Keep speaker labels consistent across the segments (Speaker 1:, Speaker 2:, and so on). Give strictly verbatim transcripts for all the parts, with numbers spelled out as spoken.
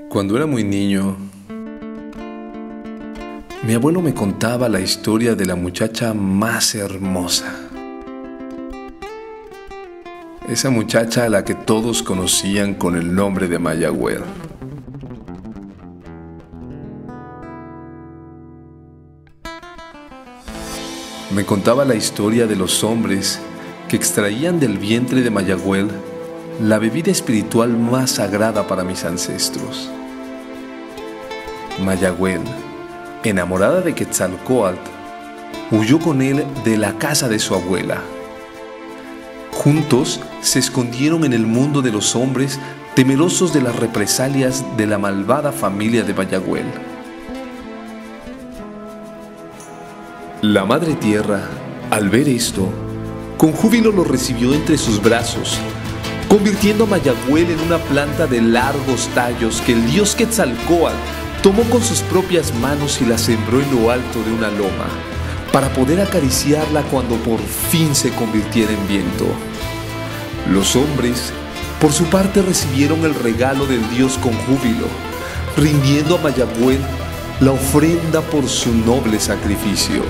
Speaker 1: Cuando era muy niño, mi abuelo me contaba la historia de la muchacha más hermosa. Esa muchacha a la que todos conocían con el nombre de Mayagüel. Me contaba la historia de los hombres que extraían del vientre de Mayagüel la bebida espiritual más sagrada para mis ancestros. Mayagüel, enamorada de Quetzalcóatl, huyó con él de la casa de su abuela. Juntos se escondieron en el mundo de los hombres, temerosos de las represalias de la malvada familia de Mayagüel. La Madre Tierra, al ver esto, con júbilo lo recibió entre sus brazos, convirtiendo a Mayagüel en una planta de largos tallos que el dios Quetzalcóatl tomó con sus propias manos y la sembró en lo alto de una loma, para poder acariciarla cuando por fin se convirtiera en viento. Los hombres, por su parte, recibieron el regalo del dios con júbilo, rindiendo a Mayagüel la ofrenda por su noble sacrificio.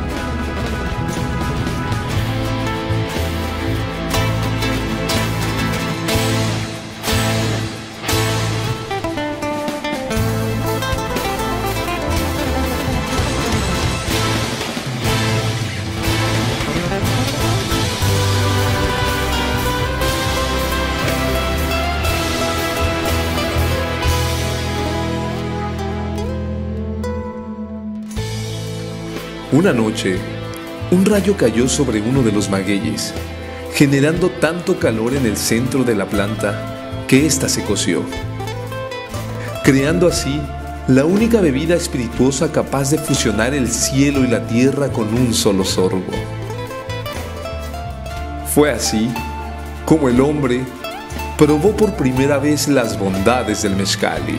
Speaker 1: Una noche, un rayo cayó sobre uno de los magueyes, generando tanto calor en el centro de la planta que ésta se coció, creando así la única bebida espirituosa capaz de fusionar el cielo y la tierra con un solo sorbo. Fue así como el hombre probó por primera vez las bondades del mezcali.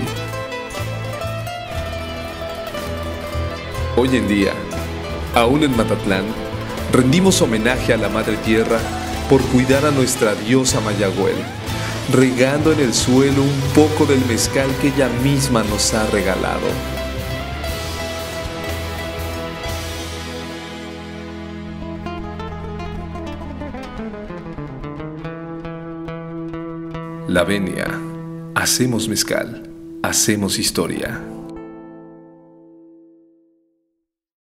Speaker 1: Hoy en día, aún en Matatlán, rendimos homenaje a la Madre Tierra por cuidar a nuestra diosa Mayagüel, regando en el suelo un poco del mezcal que ella misma nos ha regalado. La venia, hacemos mezcal, hacemos historia.